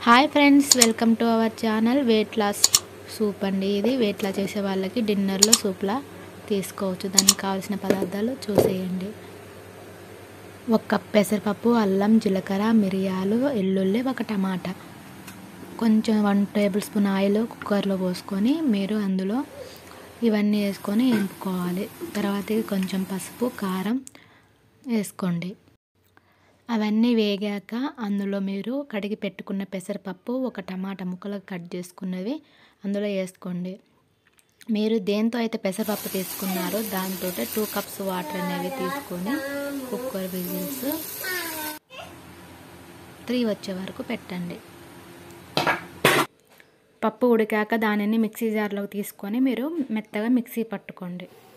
Hi friends, welcome to our channel. Weight loss soup అండి. ఇది weight loss చేసే వాళ్ళకి డిన్నర్లో సూప్లా తీసుకోవచ్చు. దానికి కావాల్సిన పదార్థాలు చూసేయండి. 1 కప్ పెసరపప్పు, అల్లం, జీలకర్ర, మిరియాలు, వెల్లుల్లి, 1 టమాటా, కొంచెం 1 టేబుల్ స్పూన్ ఆయిల్ కుక్కర్లో పోసుకొని మీరు అందులో ఇవన్నీ వేసుకొని వేపుకోవాలి. తర్వాత కొంచెం పసుపు, కారం వేసుకోండి. అవన్నీ వేగాక అందులో మీరు కడిగి పెట్టుకున్న పెసరపప్పు, 1 టమాటా ముక్కలు కట్ చేసుకున్నవి అందులో వేసుకోండి. మీరు దేంతో అయితే పెసరపప్పు తీసుకున్నారో దాంతో 2 కప్స్ వాటర్ అనేవి తీసుకొని కుక్కర్ విజిల్స్ 3 వచ్చే వరకు పెట్టండి. పప్పు ఉడికాక దానిని మిక్సీ జార్లోకి తీసుకొని మీరు మెత్తగా మిక్సీ పట్టుకోండి.